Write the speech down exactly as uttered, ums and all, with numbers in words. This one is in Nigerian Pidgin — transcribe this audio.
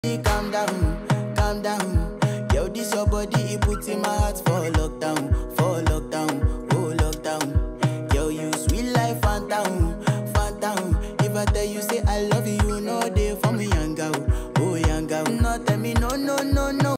Calm down, calm down. Yo, this your body, it puts in my heart for lockdown.